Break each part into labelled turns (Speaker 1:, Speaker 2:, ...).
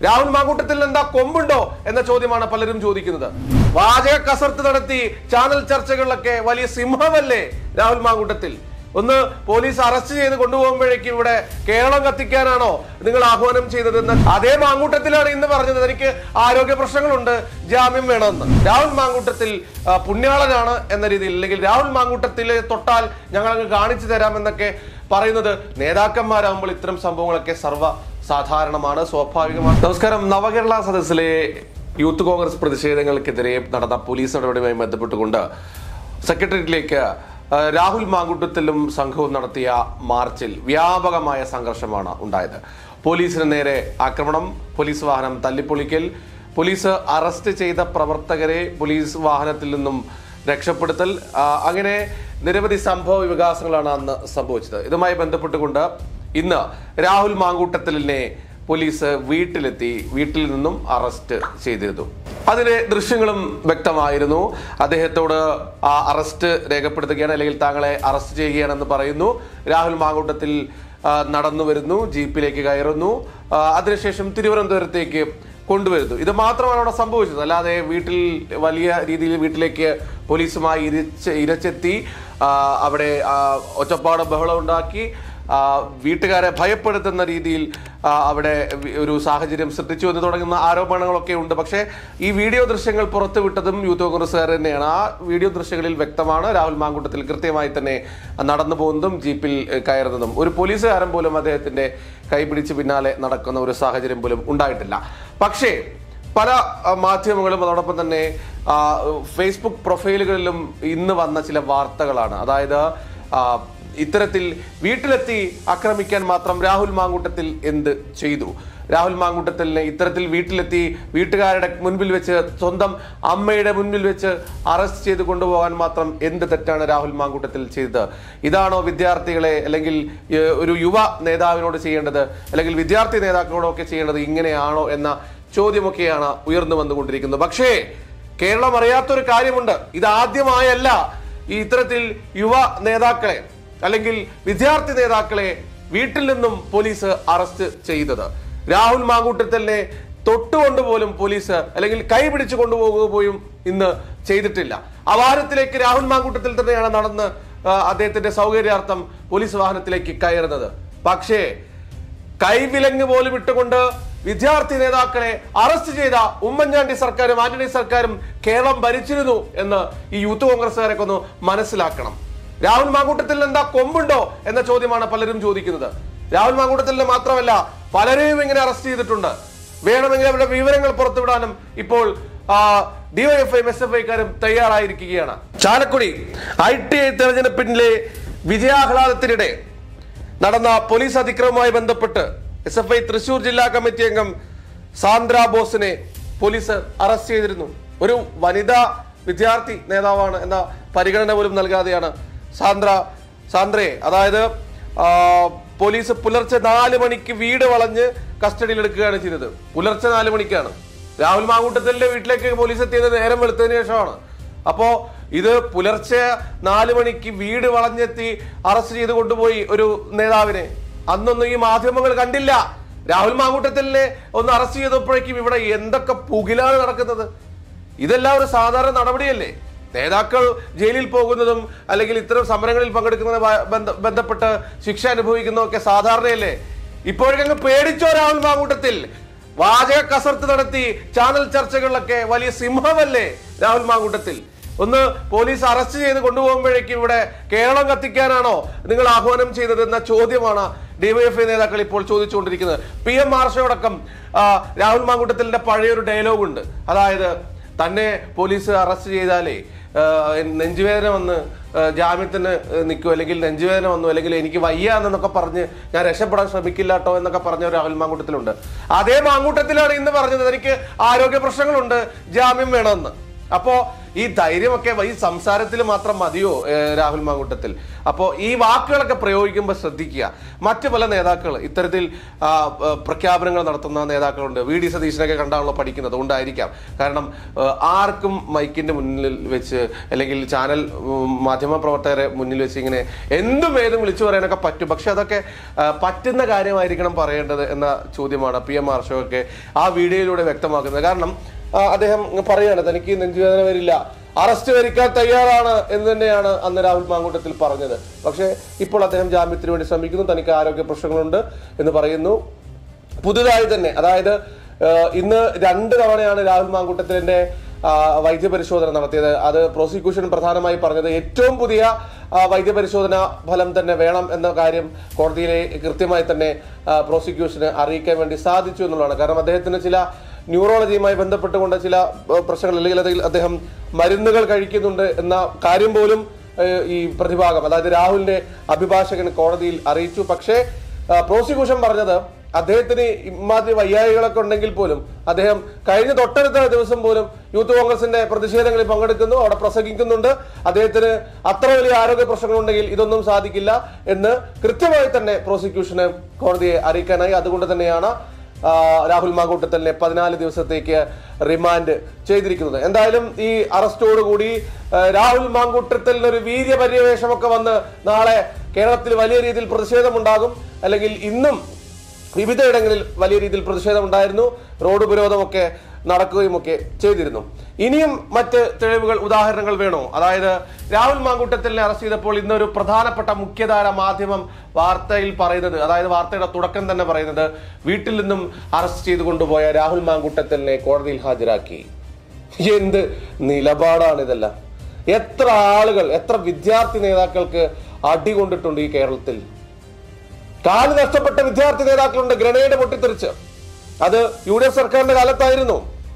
Speaker 1: രാഹുൽ മാങ്കൂട്ടത്തിൽ എന്താ കൊമ്പുണ്ടോ എന്ന ചോദ്യമാണ് പലരും ചോദിക്കുന്നത്. വാചക കസർത്ത് നടത്തി ചാനൽ ചർച്ചകളിലൊക്കെ വലിയ സിംഹമല്ലേ രാഹുൽ മാങ്കൂട്ടത്തിൽ? ഒന്ന് പോലീസ് അറസ്റ്റ് ചെയ്ത് കൊണ്ടുപോകുമ്പോഴേക്കും ഇവിടെ കേരളം കത്തിക്കാനാണോ നിങ്ങൾ ആഹ്വാനം ചെയ്തതെന്ന് അതേ മാങ്കൂട്ടത്തിലാണ് ഇന്ന് പറഞ്ഞത് എനിക്ക് ആരോഗ്യ പ്രശ്നങ്ങളുണ്ട്, ജാമ്യം വേണമെന്ന്. രാഹുൽ മാങ്കൂട്ടത്തിൽ പുണ്യാളനാണ് എന്ന രീതിയിൽ, അല്ലെങ്കിൽ രാഹുൽ മാങ്കൂട്ടത്തിലെ തൊട്ടാൽ ഞങ്ങൾ അങ്ങ് കാണിച്ചു തരാമെന്നൊക്കെ പറയുന്നത് നേതാക്കന്മാരാകുമ്പോൾ ഇത്തരം സംഭവങ്ങളൊക്കെ സർവ്വ സാധാരണമാണ്, സ്വാഭാവികമാണ്. നമസ്കാരം. നവകേരള സദസ്സിലെ യൂത്ത് കോൺഗ്രസ് പ്രതിഷേധങ്ങൾക്കെതിരെ നടന്ന പോലീസ് നടപടിയുമായി ബന്ധപ്പെട്ടുകൊണ്ട് സെക്രട്ടേറിയറ്റിലേക്ക് രാഹുൽ മാങ്കൂട്ടത്തിലും സംഘവും നടത്തിയ മാർച്ചിൽ വ്യാപകമായ സംഘർഷമാണ് ഉണ്ടായത്. പോലീസിന് നേരെ ആക്രമണം, പോലീസ് വാഹനം തല്ലിപ്പൊളിക്കൽ, പോലീസ് അറസ്റ്റ് ചെയ്ത പ്രവർത്തകരെ പോലീസ് വാഹനത്തിൽ നിന്നും രക്ഷപ്പെടുത്തൽ, അങ്ങനെ നിരവധി സംഭവ വികാസങ്ങളാണ് അന്ന് സംഭവിച്ചത്. ഇതുമായി ബന്ധപ്പെട്ടുകൊണ്ട് ഇന്ന് രാഹുൽ മാങ്കൂട്ടത്തിലിനെ പോലീസ് വീട്ടിൽ നിന്നും അറസ്റ്റ് ചെയ്തിരുന്നു. അതിലെ ദൃശ്യങ്ങളും വ്യക്തമായിരുന്നു. അദ്ദേഹത്തോട് അറസ്റ്റ് രേഖപ്പെടുത്തുകയാണ്, അല്ലെങ്കിൽ താങ്കളെ അറസ്റ്റ് ചെയ്യുകയാണെന്ന് പറയുന്നു. രാഹുൽ മാങ്കൂട്ടത്തിൽ നടന്നു വരുന്നു, ജീപ്പിലേക്ക് കയറുന്നു, അതിനുശേഷം തിരുവനന്തപുരത്തേക്ക് കൊണ്ടുവരുന്നു. ഇത് മാത്രമാണ് അവിടെ സംഭവിച്ചത്. അല്ലാതെ വലിയ രീതിയിൽ വീട്ടിലേക്ക് പോലീസുമായി ഇരച്ചെത്തി അവിടെ ഒച്ചപ്പാട് ബഹളം ഉണ്ടാക്കി വീട്ടുകാരെ ഭയപ്പെടുത്തുന്ന രീതിയിൽ അവിടെ ഒരു സാഹചര്യം സൃഷ്ടിച്ചു എന്ന് തുടങ്ങുന്ന ആരോപണങ്ങളൊക്കെ ഉണ്ട്. പക്ഷേ ഈ വീഡിയോ ദൃശ്യങ്ങൾ പുറത്തുവിട്ടതും യൂത്ത് കോൺഗ്രസ്സുകാർ തന്നെയാണ്. ആ വീഡിയോ ദൃശ്യങ്ങളിൽ വ്യക്തമാണ് രാഹുൽ മാങ്കൂട്ടത്തിൽ കൃത്യമായി തന്നെ നടന്നു പോകുന്നതും ജീപ്പിൽ കയറുന്നതും. ഒരു പോലീസുകാരൻ പോലും അദ്ദേഹത്തിന്റെ കൈപിടിച്ച് പിന്നാലെ നടക്കുന്ന ഒരു സാഹചര്യം പോലും ഉണ്ടായിട്ടില്ല. പക്ഷേ പല മാധ്യമങ്ങളും അതോടൊപ്പം തന്നെ ഫേസ്ബുക്ക് പ്രൊഫൈലുകളിലും ഇന്ന് വന്ന ചില വാർത്തകളാണ്. അതായത് ഇത്തരത്തിൽ വീട്ടിലെത്തി ആക്രമിക്കാൻ മാത്രം രാഹുൽ മാങ്കൂട്ടത്തിൽ എന്ത് ചെയ്തു? രാഹുൽ മാങ്കൂട്ടത്തിലിനെ ഇത്തരത്തിൽ വീട്ടിലെത്തി വീട്ടുകാരുടെ മുൻപിൽ വെച്ച്, സ്വന്തം അമ്മയുടെ മുൻപിൽ വെച്ച് അറസ്റ്റ് ചെയ്ത് കൊണ്ടുപോകാൻ മാത്രം എന്ത് തെറ്റാണ് രാഹുൽ മാങ്കൂട്ടത്തിൽ ചെയ്തത്? ഇതാണോ വിദ്യാർത്ഥികളെ അല്ലെങ്കിൽ ഒരു യുവ നേതാവിനോട് ചെയ്യേണ്ടത്, അല്ലെങ്കിൽ വിദ്യാർത്ഥി നേതാക്കളോടൊക്കെ ചെയ്യേണ്ടത് ഇങ്ങനെയാണോ എന്ന ചോദ്യമൊക്കെയാണ് ഉയർന്നു വന്നുകൊണ്ടിരിക്കുന്നത്. പക്ഷേ കേരളം അറിയാത്തൊരു കാര്യമുണ്ട്. ഇതാദ്യമായല്ല ഈ ഇത്തരത്തിൽ യുവ നേതാക്കളെ അല്ലെങ്കിൽ വിദ്യാർത്ഥി നേതാക്കളെ വീട്ടിൽ നിന്നും പോലീസ് അറസ്റ്റ് ചെയ്തത്. രാഹുൽ മാങ്കൂട്ടത്തിലിനെ തൊട്ടുകൊണ്ടുപോലും പോലീസ് അല്ലെങ്കിൽ കൈ പിടിച്ചു കൊണ്ടുപോകുക പോലും ഇന്ന് ചെയ്തിട്ടില്ല. അവാരത്തിലേക്ക് രാഹുൽ മാങ്കൂട്ടത്തിൽ തന്നെയാണ് നടന്ന് അദ്ദേഹത്തിന്റെ സൗകര്യാർത്ഥം പോലീസ് വാഹനത്തിലേക്ക് കയറുന്നത്. പക്ഷേ കൈവിലങ്ങ് പോലും ഇട്ടുകൊണ്ട് വിദ്യാർത്ഥി നേതാക്കളെ അറസ്റ്റ് ചെയ്ത ഉമ്മൻചാണ്ടി സർക്കാരും ആന്റണി സർക്കാരും കേരളം ഭരിച്ചിരുന്നു എന്ന് ഈ യൂത്ത് കോൺഗ്രസ്സുകാരൊക്കെ ഒന്ന് മനസ്സിലാക്കണം. രാഹുൽ മാങ്കൂട്ടത്തിൽ എന്താ കൊമ്പുണ്ടോ എന്ന ചോദ്യമാണ് പലരും ചോദിക്കുന്നത്. രാഹുൽ മാങ്കൂട്ടത്തിലിനെ മാത്രമല്ല പലരെയും ഇങ്ങനെ അറസ്റ്റ് ചെയ്തിട്ടുണ്ട്. വേണമെങ്കിൽ അവരുടെ വിവരങ്ങൾ പുറത്തുവിടാനും ഇപ്പോൾ ഡിവൈഎഫ്ഐ എസ്എഫ്ഐക്കാരും തയ്യാറായിരിക്കുകയാണ്. ചാലക്കുടി ITI തെരഞ്ഞെടുപ്പിലെ വിജയാഹ്ലാദത്തിനിടെ നടന്ന പോലീസ് അതിക്രമവുമായി ബന്ധപ്പെട്ട് SFI തൃശൂർ ജില്ലാ കമ്മിറ്റി അംഗം സാന്ദ്ര ബോസിനെ പോലീസ് അറസ്റ്റ് ചെയ്തിരുന്നു. ഒരു വനിതാ വിദ്യാർത്ഥി നേതാവാണ് എന്ന പരിഗണന പോലും നൽകാതെയാണ് സാന്ദ്രയെ, അതായത് പോലീസ് പുലർച്ചെ 4 മണിക്ക് വീട് വളഞ്ഞ് കസ്റ്റഡിയിൽ എടുക്കുകയാണ് ചെയ്തത്. പുലർച്ചെ 4 മണിക്കാണ്. രാഹുൽ മാങ്കൂട്ടത്തിന്റെ വീട്ടിലേക്ക് പോലീസ് എത്തിയത് നേരം വെളുത്തതിന് ശേഷമാണ്. അപ്പോ ഇത് പുലർച്ചെ 4 മണിക്ക് വീട് വളഞ്ഞെത്തി അറസ്റ്റ് ചെയ്ത് കൊണ്ടുപോയി ഒരു നേതാവിനെ. അന്നൊന്നും ഈ മാധ്യമങ്ങൾ കണ്ടില്ല. രാഹുൽ മാങ്കൂട്ടത്തിലിനെ ഒന്ന് അറസ്റ്റ് ചെയ്തപ്പോഴേക്കും ഇവിടെ എന്തൊക്കെ പുകിലാണ് നടക്കുന്നത്. ഇതെല്ലാം ഒരു സാധാരണ നടപടിയല്ലേ? നേതാക്കൾ ജയിലിൽ പോകുന്നതും അല്ലെങ്കിൽ ഇത്തരം സമരങ്ങളിൽ പങ്കെടുക്കുന്നതുമായി ബന്ധപ്പെട്ട് ശിക്ഷ അനുഭവിക്കുന്നതൊക്കെ സാധാരണയല്ലേ? ഇപ്പോഴേക്കങ്ങ് പേടിച്ചോ രാഹുൽ മാങ്കൂട്ടത്തിൽ? വാചക കസർത്ത് നടത്തി ചാനൽ ചർച്ചകളിലൊക്കെ വലിയ സിംഹമല്ലേ രാഹുൽ മാങ്കൂട്ടത്തിൽ? ഒന്ന് പോലീസ് അറസ്റ്റ് ചെയ്ത് കൊണ്ടുപോകുമ്പോഴേക്കും ഇവിടെ കേരളം കത്തിക്കാനാണോ നിങ്ങൾ ആഹ്വാനം ചെയ്തതെന്ന ചോദ്യമാണ് ഡിവൈഎഫ്ഐ നേതാക്കൾ ഇപ്പോൾ ചോദിച്ചുകൊണ്ടിരിക്കുന്നത്. PM മാർഷയോടക്കം രാഹുൽ മാങ്കൂട്ടത്തിന്റെ പഴയൊരു ഡയലോഗ് ഉണ്ട്. അതായത് തന്നെ പോലീസ് അറസ്റ്റ് ചെയ്താലേ നെഞ്ചുവേദന വന്ന് ജാമ്യത്തിന് നിൽക്കും, അല്ലെങ്കിൽ നെഞ്ചുവേദന വന്നു, അല്ലെങ്കിൽ എനിക്ക് വയ്യ എന്നൊക്കെ പറഞ്ഞ് ഞാൻ രക്ഷപ്പെടാൻ ശ്രമിക്കില്ല കേട്ടോ എന്നൊക്കെ പറഞ്ഞ രാഹുൽ മാങ്കൂട്ടത്തിലുണ്ട്. അതേ മാങ്കൂട്ടത്തിലാണ് ഇന്ന് പറഞ്ഞത് എനിക്ക് ആരോഗ്യ പ്രശ്നങ്ങളുണ്ട്, ജാമ്യം വേണമെന്ന്. അപ്പോ ഈ ധൈര്യമൊക്കെ ഈ സംസാരത്തിൽ മാത്രം മതിയോ രാഹുൽ മാങ്കൂട്ടത്തിൽ? അപ്പോൾ ഈ വാക്കുകളൊക്കെ പ്രയോഗിക്കുമ്പോൾ ശ്രദ്ധിക്കുക. മറ്റു പല നേതാക്കൾ ഇത്തരത്തിൽ പ്രഖ്യാപനങ്ങൾ നടത്തുന്ന നേതാക്കളുണ്ട്. VD സതീശനൊക്കെ കണ്ടാണല്ലോ പഠിക്കുന്നത്, കൊണ്ടായിരിക്കാം. കാരണം ആർക്കും മൈക്കിന്റെ മുന്നിൽ വെച്ച് അല്ലെങ്കിൽ ചാനൽ മാധ്യമ പ്രവർത്തകരെ മുന്നിൽ വെച്ച് ഇങ്ങനെ എന്തും ഏതും വിളിച്ചു പറയാനൊക്കെ പറ്റും. പക്ഷെ അതൊക്കെ പറ്റുന്ന കാര്യമായിരിക്കണം പറയേണ്ടത് എന്ന ചോദ്യമാണ് PM അർഷവൊക്കെ ആ വീഡിയോയിലൂടെ വ്യക്തമാക്കുന്നത്. കാരണം അദ്ദേഹം പറയുകയാണ് തനിക്ക് നെഞ്ചുവേദന വരില്ല, അറസ്റ്റ് വരിക്കാൻ തയ്യാറാണ് എന്ന് തന്നെയാണ് അന്ന് രാഹുൽ മാങ്കൂട്ടത്തിൽ പറഞ്ഞത്. പക്ഷേ ഇപ്പോൾ അദ്ദേഹം ജാമ്യത്തിന് വേണ്ടി ശ്രമിക്കുന്നു, തനിക്ക് ആരോഗ്യ പ്രശ്നങ്ങളുണ്ട് എന്ന് പറയുന്നു. പുതുതായി തന്നെ, അതായത് ഇന്ന് 2 തവണയാണ് രാഹുൽ മാങ്കൂട്ടത്തിന്റെ വൈദ്യപരിശോധന നടത്തിയത്. അത് പ്രോസിക്യൂഷൻ പ്രധാനമായി പറഞ്ഞത് ഏറ്റവും പുതിയ വൈദ്യപരിശോധന ഫലം തന്നെ വേണം എന്ന കാര്യം കോടതിയിലെ കൃത്യമായി തന്നെ പ്രോസിക്യൂഷന് അറിയിക്കാൻ വേണ്ടി സാധിച്ചു എന്നുള്ളതാണ്. കാരണം അദ്ദേഹത്തിന് ചില ന്യൂറോളജിയുമായി ബന്ധപ്പെട്ടുകൊണ്ട് ചില പ്രശ്നങ്ങൾ, അല്ലെങ്കിൽ അദ്ദേഹം മരുന്നുകൾ കഴിക്കുന്നുണ്ട് എന്ന കാര്യം പോലും ഈ പ്രതിഭാഗം, അതായത് രാഹുലിന്റെ അഭിഭാഷകൻ കോടതിയിൽ അറിയിച്ചു. പക്ഷേ പ്രോസിക്യൂഷൻ പറഞ്ഞത് അദ്ദേഹത്തിന് ഇമാതിരി വയ്യായികളൊക്കെ ഉണ്ടെങ്കിൽ പോലും അദ്ദേഹം കഴിഞ്ഞ തൊട്ടടുത്ത ദിവസം പോലും യൂത്ത് കോൺഗ്രസിന്റെ പ്രതിഷേധങ്ങളിൽ പങ്കെടുക്കുന്നു, അവിടെ പ്രസംഗിക്കുന്നുണ്ട്. അദ്ദേഹത്തിന് അത്ര വലിയ ആരോഗ്യ പ്രശ്നങ്ങളുണ്ടെങ്കിൽ ഇതൊന്നും സാധിക്കില്ല എന്ന് കൃത്യമായി തന്നെ പ്രോസിക്യൂഷന് കോടതിയെ അറിയിക്കാനായി. അതുകൊണ്ട് തന്നെയാണ് രാഹുൽ മാങ്കൂട്ടത്തലിനെ 14 ദിവസത്തേക്ക് റിമാൻഡ് ചെയ്തിരിക്കുന്നത്. എന്തായാലും ഈ അറസ്റ്റോടുകൂടി രാഹുൽ മാങ്കൂട്ടത്തലിന് ഒരു വീര്യ പര്യവേഷമൊക്കെ വന്ന് നാളെ കേരളത്തിൽ വലിയ രീതിയിൽ പ്രതിഷേധമുണ്ടാകും. അല്ലെങ്കിൽ ഇന്നും വിവിധയിടങ്ങളിൽ വലിയ രീതിയിൽ പ്രതിഷേധമുണ്ടായിരുന്നു, റോഡ് ഉപരോധമൊക്കെ നടക്കുകയും ഒക്കെ ചെയ്തിരുന്നു. ഇനിയും മറ്റ് തെളിവുകൾ, ഉദാഹരണങ്ങൾ വേണോ? അതായത് രാഹുൽ മാങ്കൂട്ടത്തലിനെ അറസ്റ്റ് ചെയ്തപ്പോൾ ഇന്നൊരു പ്രധാനപ്പെട്ട മുഖ്യധാര മാധ്യമം വാർത്തയിൽ പറയുന്നത്, അതായത് വാർത്തയുടെ തുടക്കം തന്നെ പറയുന്നത്, വീട്ടിൽ നിന്നും അറസ്റ്റ് ചെയ്ത് കൊണ്ടുപോയ രാഹുൽ മാങ്കൂട്ടത്തലിനെ കോടതിയിൽ ഹാജരാക്കി. എന്ത് നിലപാടാണിതെല്ലാം! എത്ര ആളുകൾ, എത്ര വിദ്യാർത്ഥി നേതാക്കൾക്ക് അടി കൊണ്ടിട്ടുണ്ട് ഈ കേരളത്തിൽ. കാല് നഷ്ടപ്പെട്ട വിദ്യാർത്ഥി നേതാക്കളുണ്ട്, ഗ്രനേഡ് പൊട്ടിത്തെറിച്ച്. അത് UDF സർക്കാരിന്റെ കാലത്തായിരുന്നു.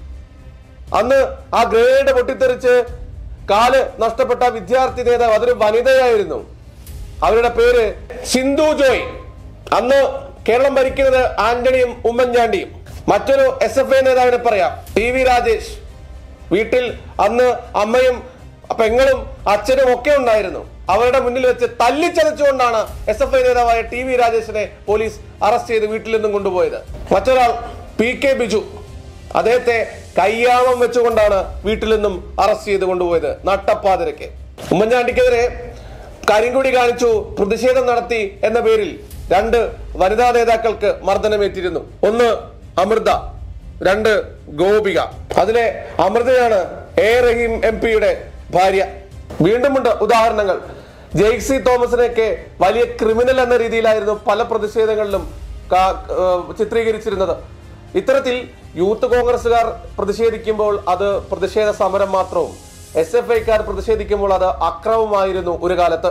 Speaker 1: അന്ന് ആ ഗ്രനേഡ് പൊട്ടിത്തെറിച്ച് കാല് നഷ്ടപ്പെട്ട വിദ്യാർത്ഥി നേതാവ്, അതൊരു വനിതയായിരുന്നു. അവരുടെ പേര് സിന്ധു ജോയ്. അന്ന് കേരളം ഭരിക്കുന്നത് ആന്റണിയും ഉമ്മൻചാണ്ടിയും. മറ്റൊരു SFI നേതാവിനെ പറയാം, TV രാജേഷ്. വീട്ടിൽ അന്ന് അമ്മയും പെങ്ങളും അച്ഛനും ഒക്കെ ഉണ്ടായിരുന്നു. അവരുടെ മുന്നിൽ വെച്ച് തല്ലിച്ചതച്ചുകൊണ്ടാണ് SFI നേതാവായ TV രാജേഷിനെ പോലീസ് അറസ്റ്റ് ചെയ്ത് വീട്ടിൽ നിന്നും കൊണ്ടുപോയത്. മറ്റൊരാൾ PK ബിജു. അദ്ദേഹത്തെ കയ്യാമം വെച്ചുകൊണ്ടാണ് വീട്ടിൽ നിന്നും അറസ്റ്റ് ചെയ്ത് കൊണ്ടുപോയത് നട്ടപ്പാതിരക്ക്. ഉമ്മൻചാണ്ടിക്കെതിരെ കരിങ്കൊടി കാണിച്ചു, പ്രതിഷേധം നടത്തി എന്ന പേരിൽ 2 വനിതാ നേതാക്കൾക്ക് മർദ്ദനമേറ്റിരുന്നു. ഒന്ന് അമൃത, 2 ഗോപിക. അതിലെ അമൃതയാണ് A റഹീം MP-യുടെ ഭാര്യ. വീണ്ടുമുണ്ട് ഉദാഹരണങ്ങൾ. ജെയ്സി തോമസിനെയൊക്കെ വലിയ ക്രിമിനൽ എന്ന രീതിയിലായിരുന്നു പല പ്രതിഷേധങ്ങളിലും ചിത്രീകരിച്ചിരുന്നത്. ഇത്തരത്തിൽ യൂത്ത് കോൺഗ്രസുകാർ പ്രതിഷേധിക്കുമ്പോൾ അത് പ്രതിഷേധ സമരം മാത്രവും, SFIക്കാർ പ്രതിഷേധിക്കുമ്പോൾ അത് അക്രമമായിരുന്നു ഒരു കാലത്ത്.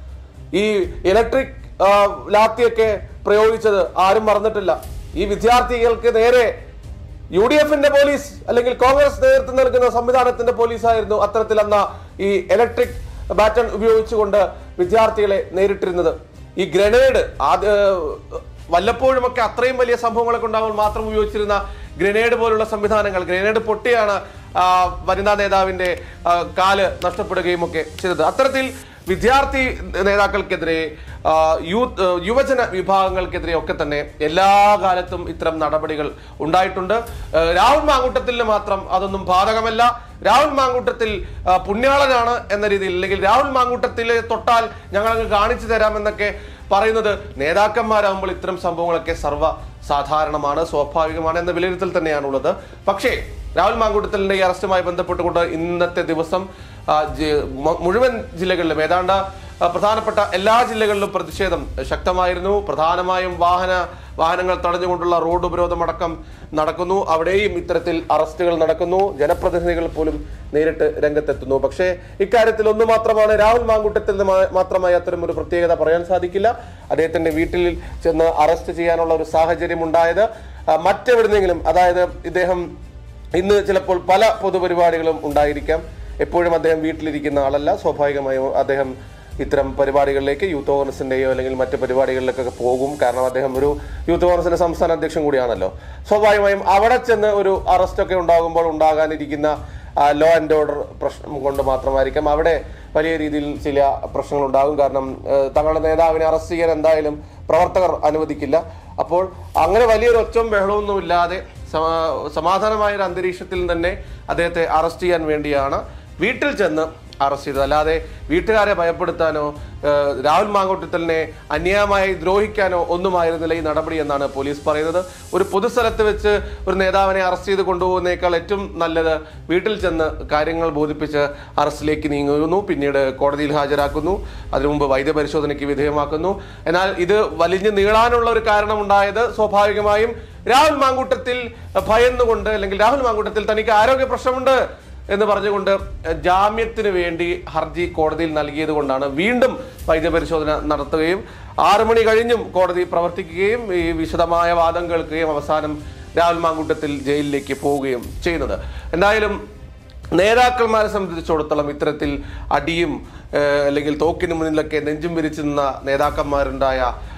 Speaker 1: ഈ ഇലക്ട്രിക് ലാത്തിയൊക്കെ പ്രയോഗിച്ചത് ആരും മറന്നിട്ടില്ല. ഈ വിദ്യാർത്ഥികൾക്ക് നേരെ UDFന്റെ പോലീസ്, അല്ലെങ്കിൽ കോൺഗ്രസ് നേതൃത്വം നൽകുന്ന സംവിധാനത്തിന്റെ പോലീസായിരുന്നു അത്തരത്തിൽ അന്ന് ഈ ഇലക്ട്രിക് ബാറ്റൺ ഉപയോഗിച്ചുകൊണ്ട് വിദ്യാർത്ഥികളെ നേരിട്ടിരുന്നത്. ഈ ഗ്രനേഡ് വല്ലപ്പോഴുമൊക്കെ അത്രയും വലിയ സംഭവങ്ങളൊക്കെ ഉണ്ടാകുമ്പോൾ മാത്രം ഉപയോഗിച്ചിരുന്ന ഗ്രനേഡ് പോലുള്ള സംവിധാനങ്ങൾ, ഗ്രനേഡ് പൊട്ടിയാണ് വനിതാ നേതാവിന്റെ കാല് നഷ്ടപ്പെടുകയും ഒക്കെ ചെയ്തത്. അത്തരത്തിൽ വിദ്യാർത്ഥി നേതാക്കൾക്കെതിരെ, യുവജന വിഭാഗങ്ങൾക്കെതിരെ ഒക്കെ തന്നെ എല്ലാ കാലത്തും ഇത്തരം നടപടികൾ ഉണ്ടായിട്ടുണ്ട്. രാഹുൽ മാങ്കൂട്ടത്തിന് മാത്രം അതൊന്നും ബാധകമല്ല. രാഹുൽ മാങ്കൂട്ടത്തിൽ പുണ്യാളനാണ് എന്ന രീതിയിൽ, അല്ലെങ്കിൽ രാഹുൽ മാങ്കൂട്ടത്തിലെ തൊട്ടാൽ ഞങ്ങളങ്ങ് കാണിച്ചു തരാമെന്നൊക്കെ പറയുന്നത് നേതാക്കന്മാരാകുമ്പോൾ ഇത്തരം സംഭവങ്ങളൊക്കെ സർവ്വസാധാരണമാണ്, സ്വാഭാവികമാണ് എന്ന വിലയിരുത്തൽ തന്നെയാണുള്ളത്. പക്ഷേ രാഹുൽ മാങ്കൂട്ടത്തലിന്റെ ഈ അറസ്റ്റുമായി ബന്ധപ്പെട്ടുകൊണ്ട് ഇന്നത്തെ ദിവസം മുഴുവൻ ജില്ലകളിലും, ഏതാണ്ട് പ്രധാനപ്പെട്ട എല്ലാ ജില്ലകളിലും പ്രതിഷേധം ശക്തമായിരുന്നു. പ്രധാനമായും വാഹനങ്ങൾ തടഞ്ഞുകൊണ്ടുള്ള റോഡ് ഉപരോധമടക്കം നടക്കുന്നു. അവിടെയും ഇത്തരത്തിൽ അറസ്റ്റുകൾ നടക്കുന്നു. ജനപ്രതിനിധികൾ പോലും നേരിട്ട് രംഗത്തെത്തുന്നു. പക്ഷേ ഇക്കാര്യത്തിൽ ഒന്ന് മാത്രമാണ്, രാഹുൽ മാങ്കൂട്ടത്തിൽ മാത്രമായി അത്തരം ഒരു പ്രത്യേകത പറയാൻ സാധിക്കില്ല. അദ്ദേഹത്തിന്റെ വീട്ടിൽ ചെന്ന് അറസ്റ്റ് ചെയ്യാനുള്ള ഒരു സാഹചര്യം ഉണ്ടായത് മറ്റെവിടുന്നെങ്കിലും, അതായത് ഇദ്ദേഹം ഇന്ന് ചിലപ്പോൾ പല പൊതുപരിപാടികളും ഉണ്ടായിരിക്കാം. എപ്പോഴും അദ്ദേഹം വീട്ടിലിരിക്കുന്ന ആളല്ല. സ്വാഭാവികമായും അദ്ദേഹം ഇത്തരം പരിപാടികളിലേക്ക്, യൂത്ത് കോൺഗ്രസിന്റെയോ അല്ലെങ്കിൽ മറ്റു പരിപാടികളിലേക്കൊക്കെ പോകും. കാരണം അദ്ദേഹം ഒരു യൂത്ത് കോൺഗ്രസിന്റെ സംസ്ഥാന അധ്യക്ഷൻ കൂടിയാണല്ലോ. സ്വാഭാവികമായും അവിടെ ചെന്ന് ഒരു അറസ്റ്റൊക്കെ ഉണ്ടാകുമ്പോൾ ഉണ്ടാകാനിരിക്കുന്ന ലോ ആൻഡ് ഓർഡർ പ്രശ്നം കൊണ്ട് മാത്രമായിരിക്കാം. അവിടെ വലിയ രീതിയിൽ ചില പ്രശ്നങ്ങൾ ഉണ്ടാകും. കാരണം തങ്ങളുടെ നേതാവിനെ അറസ്റ്റ് ചെയ്യാൻ എന്തായാലും പ്രവർത്തകർ അനുവദിക്കില്ല. അപ്പോൾ അങ്ങനെ വലിയൊരു ഒച്ചയും ബഹളമൊന്നും ഇല്ലാതെ സമാധാനമായ ഒരു അന്തരീക്ഷത്തിൽ തന്നെ അദ്ദേഹത്തെ അറസ്റ്റ് ചെയ്യാൻ വേണ്ടിയാണ് വീട്ടിൽ ചെന്ന് അറസ്റ്റ് ചെയ്തത്. അല്ലാതെ വീട്ടുകാരെ ഭയപ്പെടുത്താനോ രാഹുൽ മാങ്കൂട്ടത്തിലിനെ അന്യായമായി ദ്രോഹിക്കാനോ ഒന്നുമായിരുന്നില്ല ഈ നടപടി എന്നാണ് പോലീസ് പറയുന്നത്. ഒരു പൊതുസ്ഥലത്ത് വെച്ച് ഒരു നേതാവിനെ അറസ്റ്റ് ചെയ്ത് കൊണ്ടുപോകുന്നേക്കാൾ ഏറ്റവും നല്ലത് വീട്ടിൽ ചെന്ന് കാര്യങ്ങൾ ബോധിപ്പിച്ച് അറസ്റ്റിലേക്ക് നീങ്ങുന്നു, പിന്നീട് കോടതിയിൽ ഹാജരാക്കുന്നു, അതിനു മുമ്പ് വൈദ്യപരിശോധനയ്ക്ക് വിധേയമാക്കുന്നു. എന്നാൽ ഇത് വലിഞ്ഞു നീളാനുള്ള ഒരു കാരണമുണ്ടായത് സ്വാഭാവികമായും രാഹുൽ മാങ്കൂട്ടത്തിൽ ഭയന്നുകൊണ്ട്, അല്ലെങ്കിൽ രാഹുൽ മാങ്കൂട്ടത്തിൽ തനിക്ക് ആരോഗ്യ പ്രശ്നമുണ്ട് എന്ന് പറഞ്ഞുകൊണ്ട് ജാമ്യത്തിന് വേണ്ടി ഹർജി കോടതിയിൽ നൽകിയത് കൊണ്ടാണ് വീണ്ടും വൈദ്യപരിശോധന നടത്തുകയും 6 മണി കഴിഞ്ഞും കോടതി പ്രവർത്തിക്കുകയും ഈ വിശദമായ വാദം കേൾക്കുകയും അവസാനം രാഹുൽ മാങ്കൂട്ടത്തിൽ ജയിലിലേക്ക് പോവുകയും ചെയ്യുന്നത്. എന്തായാലും നേതാക്കന്മാരെ സംബന്ധിച്ചിടത്തോളം ഇത്തരത്തിൽ അടിയും അല്ലെങ്കിൽ തോക്കിന് മുന്നിലൊക്കെ നെഞ്ചും വിരിച്ചു നിന്ന നേതാക്കന്മാരുണ്ടായ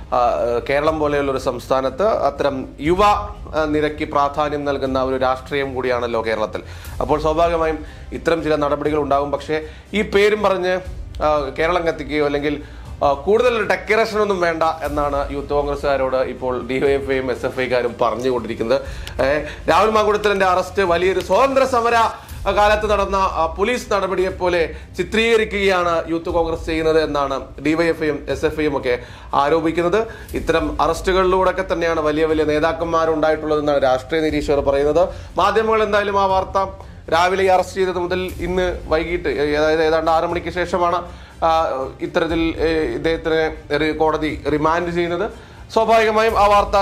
Speaker 1: കേരളം പോലെയുള്ള ഒരു സംസ്ഥാനത്ത് അത്തരം യുവ നിരക്ക് പ്രാധാന്യം നൽകുന്ന ഒരു രാഷ്ട്രീയം കൂടിയാണല്ലോ കേരളത്തിൽ. അപ്പോൾ സ്വാഭാവികമായും ഇത്തരം ചില നടപടികൾ ഉണ്ടാകും. പക്ഷേ ഈ പേരും പറഞ്ഞ് കേരളം കത്തിക്കുകയോ അല്ലെങ്കിൽ കൂടുതൽ ഡെക്കറേഷൻ ഒന്നും വേണ്ട എന്നാണ് യൂത്ത് കോൺഗ്രസ്സുകാരോട് ഇപ്പോൾ ഡിവൈഎഫ്ഐയും SFIക്കാരും പറഞ്ഞുകൊണ്ടിരിക്കുന്നത്. രാഹുൽ മാങ്കൂട്ടത്തിലിന്റെ അറസ്റ്റ് വലിയൊരു സ്വാതന്ത്ര്യ സമര കാലത്ത് നടന്ന പോലീസ് നടപടിയെ പോലെ ചിത്രീകരിക്കുകയാണ് യൂത്ത് കോൺഗ്രസ് ചെയ്യുന്നത് എന്നാണ് ഡിവൈഎഫ്ഐയും SFIയും ഒക്കെ ആരോപിക്കുന്നത്. ഇത്തരം അറസ്റ്റുകളിലൂടെയൊക്കെ തന്നെയാണ് വലിയ വലിയ നേതാക്കന്മാരുണ്ടായിട്ടുള്ളതെന്നാണ് രാഷ്ട്രീയ നിരീക്ഷകർ പറയുന്നത്. മാധ്യമങ്ങൾ എന്തായാലും ആ വാർത്ത രാവിലെ അറസ്റ്റ് ചെയ്തത് മുതൽ ഇന്ന് വൈകിട്ട്, അതായത് ഏതാണ്ട് 6 മണിക്ക് ശേഷമാണ് ഇത്തരത്തിൽ ഇദ്ദേഹത്തിന് കോടതി റിമാൻഡ് ചെയ്യുന്നത്. സ്വാഭാവികമായും ആ വാർത്ത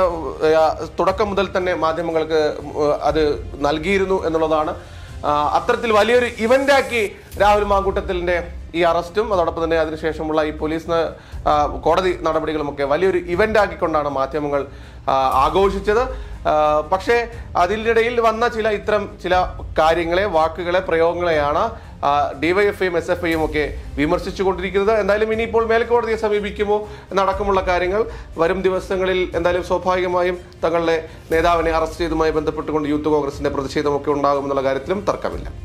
Speaker 1: തുടക്കം മുതൽ തന്നെ മാധ്യമങ്ങൾക്ക് അത് നൽകിയിരുന്നു എന്നുള്ളതാണ്. അത്തരത്തിൽ വലിയൊരു ഇവന്റാക്കി രാഹുൽ മാങ്കൂട്ടത്തിലിന്റെ ഈ അറസ്റ്റും അതോടൊപ്പം തന്നെ അതിനുശേഷമുള്ള ഈ പോലീസ് കോടതി നടപടികളുമൊക്കെ വലിയൊരു ഇവന്റാക്കിക്കൊണ്ടാണ് മാധ്യമങ്ങൾ ആഘോഷിച്ചത്. പക്ഷേ അതിനിടയിൽ വന്ന ചില കാര്യങ്ങളെ, വാക്കുകളെ, പ്രയോഗങ്ങളെയാണ് ഡിവൈഎഫ്ഐയും SFIയും ഒക്കെ വിമർശിച്ചുകൊണ്ടിരിക്കുന്നത്. എന്തായാലും ഇനിയിപ്പോൾ മേൽക്കോടതിയെ സമീപിക്കുമോ എന്നടക്കമുള്ള കാര്യങ്ങൾ വരും ദിവസങ്ങളിൽ എന്തായാലും സ്വാഭാവികമായും തങ്ങളുടെ നേതാവിനെ അറസ്റ്റ് ചെയ്തതുമായി ബന്ധപ്പെട്ടുകൊണ്ട് യൂത്ത് കോൺഗ്രസിന്റെ പ്രതിഷേധമൊക്കെ ഉണ്ടാകുമെന്നുള്ള കാര്യത്തിലും തർക്കമില്ല.